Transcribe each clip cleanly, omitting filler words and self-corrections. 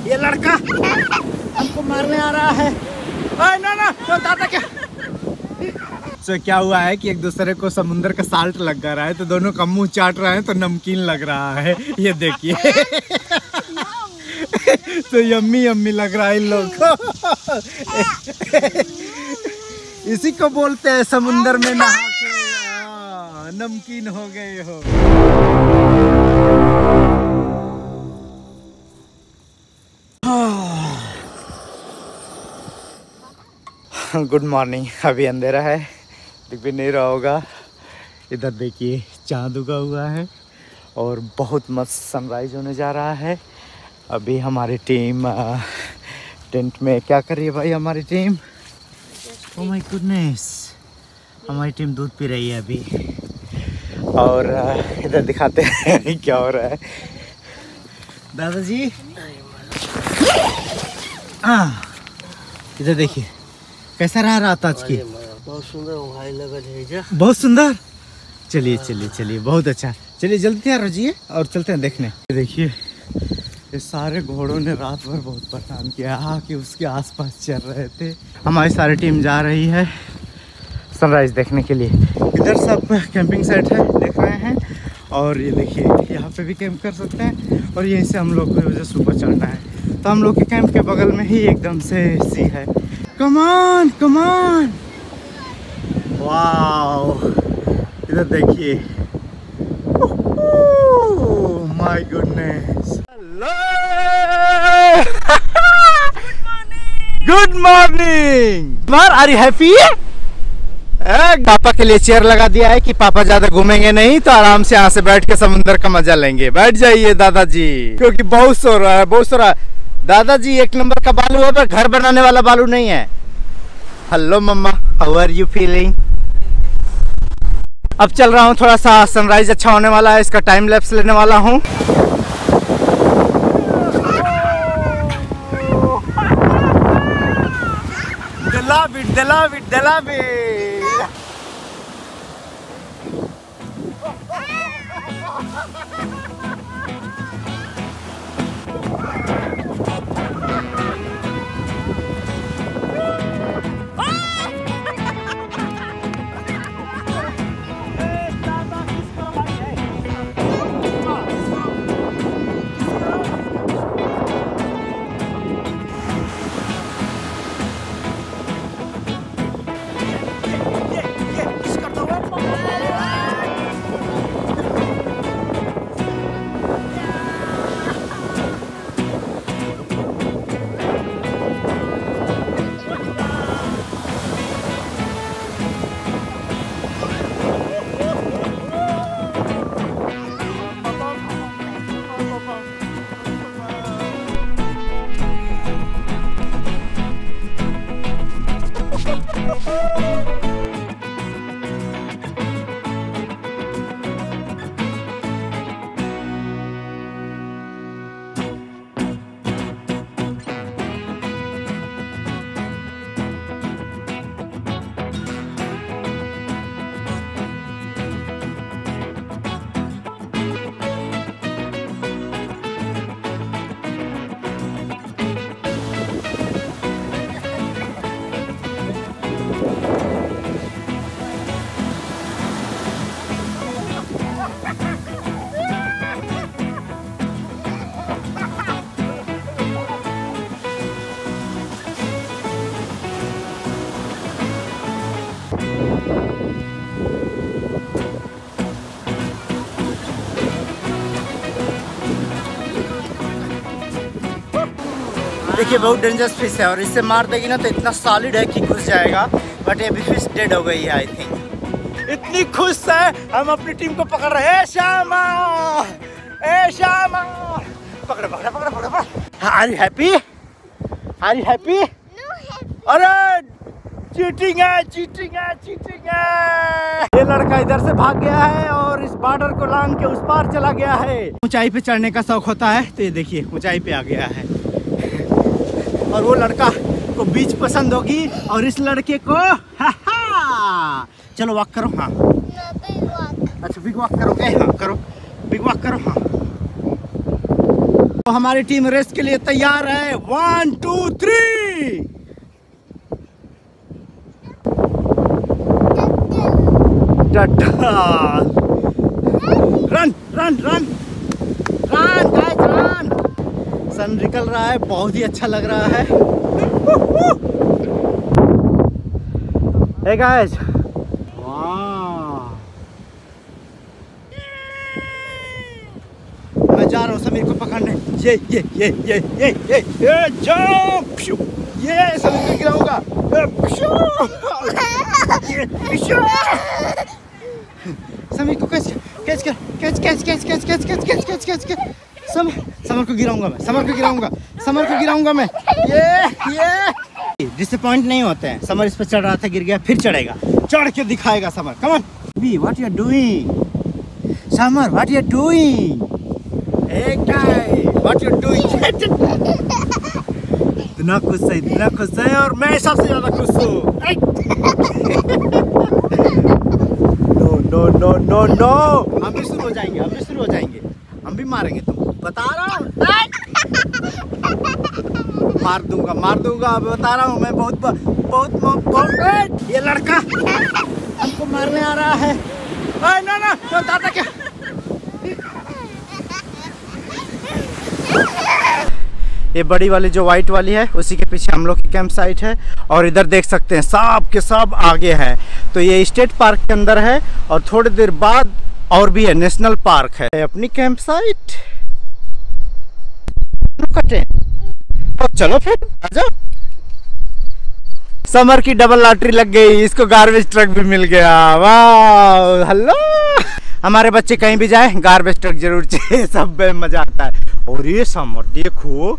ये लड़का हमको मारने आ रहा है। ना तो दादा क्या क्या हुआ है कि एक दूसरे को समुंदर का साल्ट लग रहा है, तो दोनों का मुंह चाट रहे हैं, तो नमकीन लग रहा है। ये देखिए तो यम्मी यम्मी लग रहा है इन लोग को। इसी को बोलते हैं समुंदर में नहा के नमकीन हो गए हो। Good morning. अभी अंधेरा है, दिख भी नहीं रहा होगा। इधर देखिए चांद उगा हुआ है और बहुत मस्त सनराइज होने जा रहा है। अभी हमारी टीम टेंट में क्या कर रही है भाई? हमारी टीम, ओह माय गुडनेस, हमारी टीम दूध पी रही है अभी। और इधर दिखाते हैं क्या हो रहा है। दादाजी इधर देखिए कैसा रहा रात आज की? बहुत सुंदर भाई लगा, बहुत सुंदर। चलिए चलिए चलिए, बहुत अच्छा। चलिए जल्दी तैयार रहिए और चलते हैं देखने। देखिए ये सारे घोड़ों ने रात भर बहुत परेशान किया कि उसके आसपास चल रहे थे। हमारी सारी टीम जा रही है सनराइज देखने के लिए। इधर सब कैंपिंग साइट है, देख रहे हैं। और ये देखिए यहाँ पे भी कैंप कर सकते हैं और यहीं से हम लोग को जो सुबह चढ़ना है। तो हम लोग के कैंप के बगल में ही एकदम से सी है। कमान कमान, वाओ इधर देखिए, my goodness. Good morning. Are you happy? पापा के लिए चेयर लगा दिया है कि पापा ज्यादा घूमेंगे नहीं, तो आराम से यहाँ से बैठ के समुद्र का मजा लेंगे। बैठ जाइए दादाजी, क्योंकि बहुत सो रहा है, बहुत सो रहा है। दादाजी एक नंबर का बालू है, पर घर बनाने वाला बालू नहीं है। हेलो मम्मा, हाउ आर यू फीलिंग? अब चल रहा हूँ, थोड़ा सा सनराइज अच्छा होने वाला है, इसका टाइम लैप्स लेने वाला हूँ। देखिए बहुत डेंजरस फिश है और इससे मार देगी ना तो इतना सॉलिड है कि घुस जाएगा। बट ये भी फिश डेड हो गई है आई थिंक। इतनी खुश है, हम अपनी टीम को पकड़ रहे हैं। श्यामा, ए श्यामा, पकड़ पकड़ पकड़ पकड़ पकड़। Are you happy? Are you happy? अरे चीटिंग है, चीटिंग है, चीटिंग है। ये लड़का इधर से भाग गया है और इस बॉर्डर को लांग के उस पार चला गया है। ऊंचाई पे चढ़ने का शौक होता है तो ये देखिए ऊंचाई पे आ गया है। और वो लड़का को बीच पसंद होगी और इस लड़के को चलो वॉक करो। हाँ अच्छा बिग वॉक करोगे? हाँ करो बिग वॉक करो। हाँ तो हमारी टीम रेस के लिए तैयार है। 1 2 3 run run run run guys run. Sun निकल रहा है, बहुत ही अच्छा लग रहा है। हे गाइस, मैं जा रहा हूँ समीर को पकड़ने। ये जंप, ये समीर को गिराऊंगा। समीर को कैच समर को गिराऊंगा मैं। ये डिसअपॉइंट नहीं होते हैं। समर इस पर चढ़ रहा था, गिर गया, फिर चढ़ेगा, चढ़ के दिखाएगा Summer. Come on B, what you are doing Summer, what you are doing, hey guy, what you doing? इतना खुश है और मैं सबसे ज्यादा खुश हूँ। नो हम भी शुरू हो जाएंगे, हम भी मारेंगे तुमको, बता रहा हूँ। मार दूंगा अब बता रहा हूँ मैं। बहुत ये लड़का हमको मारने आ रहा है। ना दादा क्या, ये बड़ी वाली जो वाइट वाली है उसी के पीछे हम लोग की कैंप साइट है। और इधर देख सकते हैं सब के सब आगे है। तो ये स्टेट पार्क के अंदर है और थोड़ी देर बाद और भी है, नेशनल पार्क है। अपनी कैंप साइट कटे तो चलो फिर आ जाओ। समर की डबल लॉटरी लग गई, इसको गार्बेज ट्रक भी मिल गया। वाह, हेलो। हमारे बच्चे कहीं भी जाए गार्बेज ट्रक जरूर चाहिए, सब में मजा आता है। और ये समर देखो,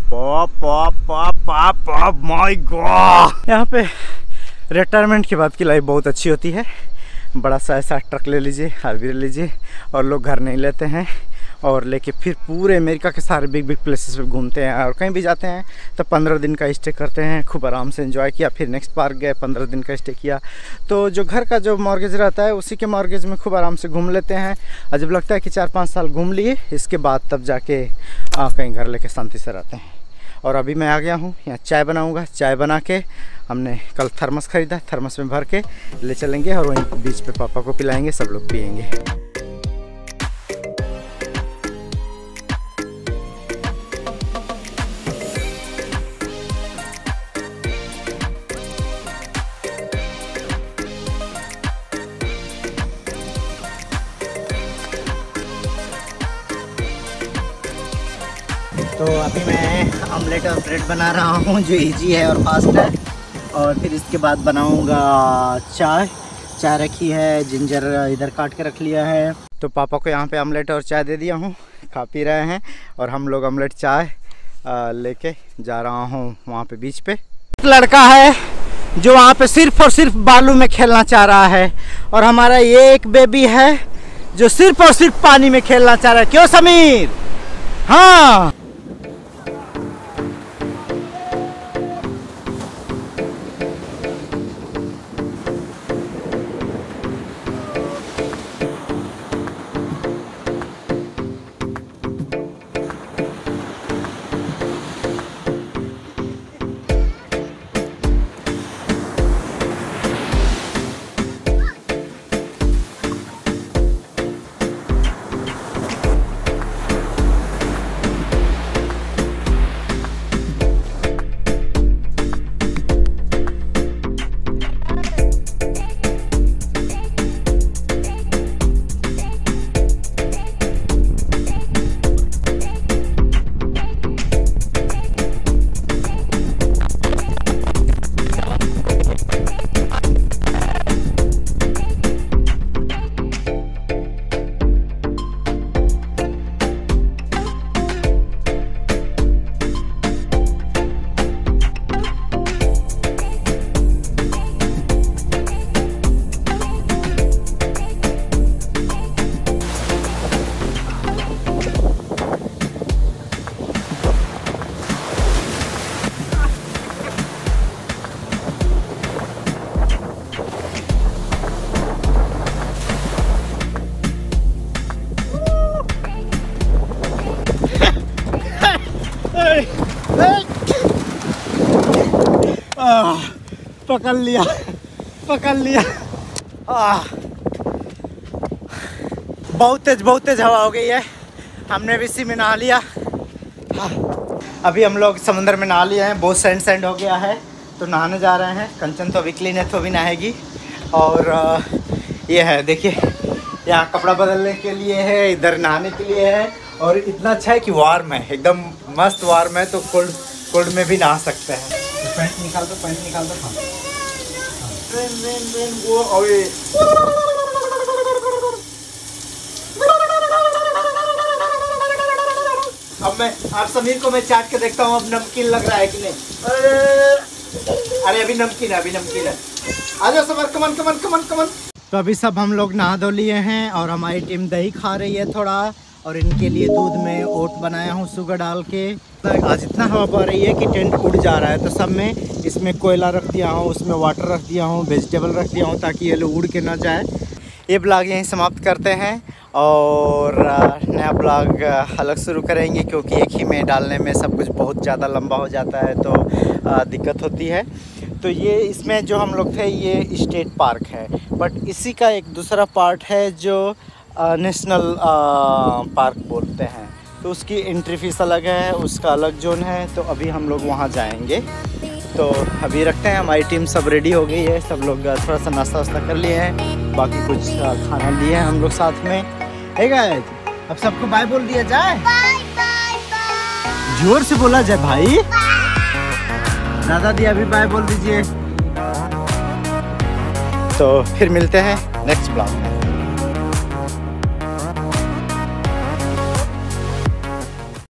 माय गॉड। यहाँ पे रिटायरमेंट के बाद की लाइफ बहुत अच्छी होती है। बड़ा सा ऐसा ट्रक ले लीजिए, हार्वी ले लीजिए, और लोग घर नहीं लेते हैं और लेके फिर पूरे अमेरिका के सारे बिग प्लेसेस पे घूमते हैं। और कहीं भी जाते हैं तो 15 दिन का स्टे करते हैं, खूब आराम से एंजॉय किया। फिर नेक्स्ट पार्क गए, 15 दिन का स्टे किया। तो जो घर का जो मॉर्गेज रहता है उसी के मॉर्गेज में खूब आराम से घूम लेते हैं। और जब लगता है कि 4-5 साल घूम लिए, इसके बाद तब जाके कहीं घर लेके शांति से रहते हैं। और अभी मैं आ गया हूँ यहाँ, चाय बनाऊँगा। चाय बना के हमने कल थर्मस ख़रीदा, थर्मस में भर के ले चलेंगे और वहीं बीच पे पापा को पिलाएंगे, सब लोग पियेंगे। तो अभी मैं ऑमलेट और ब्रेड बना रहा हूँ, जो इजी है और फास्ट है। और फिर इसके बाद बनाऊँगा चाय रखी है, जिंजर इधर काट के रख लिया है। तो पापा को यहाँ पे ऑमलेट और चाय दे दिया हूँ, खा पी रहे हैं। और हम लोग ऑमलेट चाय लेके जा रहा हूँ वहाँ पे बीच पे। एक लड़का है जो वहाँ पे सिर्फ और सिर्फ बालू में खेलना चाह रहा है, और हमारा ये एक बेबी है जो सिर्फ और सिर्फ पानी में खेलना चाह रहा है। क्यों समीर? हाँ। पकड़ लिया, पकड़ लिया। बहुत तेज हवा हो गई है। हमने भी इसी में नहा लिया। अभी हम लोग समुद्र में नहा लिए हैं, बहुत सैंड हो गया है तो नहाने जा रहे हैं। कंचन तो अभी क्लीन है तो अभी नहाएगी। और ये है देखिए, यहाँ कपड़ा बदलने के लिए है, इधर नहाने के लिए है। और इतना अच्छा है कि वार्म है, एकदम मस्त वार्म है, तो कोल्ड में भी नहा सकते हैं। तो पैंट निकाल दो, पैंट निकाल दो। हाँ वो अब मैं आप समीर को मैं चाट के देखता हूँ अब नमकीन लग रहा है कि नहीं। अरे अभी नमकीन है, अभी नमकीन है। आ जाओ समर, कमन कमन कमन कमन। तो अभी सब हम लोग नहा धो लिए हैं और हमारी टीम दही खा रही है थोड़ा। और इनके लिए दूध में ओट बनाया हूँ शुगर डाल के। आज इतना हवा पड़ रही है कि टेंट उड़ जा रहा है, तो सब में इसमें कोयला रख दिया हूँ, उसमें वाटर रख दिया हूँ, वेजिटेबल रख दिया हूँ ताकि ये लोग उड़ के ना जाए। ये ब्लॉग यहीं समाप्त करते हैं और नया ब्लॉग अलग शुरू करेंगे, क्योंकि एक ही में डालने में सब कुछ बहुत ज़्यादा लंबा हो जाता है तो दिक्कत होती है। तो ये इसमें जो हम लोग थे ये स्टेट पार्क है, बट इसी का एक दूसरा पार्ट है जो नेशनल पार्क बोलते हैं। तो उसकी एंट्री फीस अलग है, उसका अलग जोन है। तो अभी हम लोग वहाँ जाएंगे। तो अभी रखते हैं, हमारी टीम सब रेडी हो गई है, सब लोग थोड़ा सा नाश्ता वास्ता कर लिए हैं, बाकी कुछ खाना लिए हैं हम लोग साथ में। है गाइस, अब सबको बाय बोल दिया जाए। जोर से बोला जाए भाई। दादा दी अभी बाय बोल दीजिए। तो फिर मिलते हैं नेक्स्ट ब्लॉग में।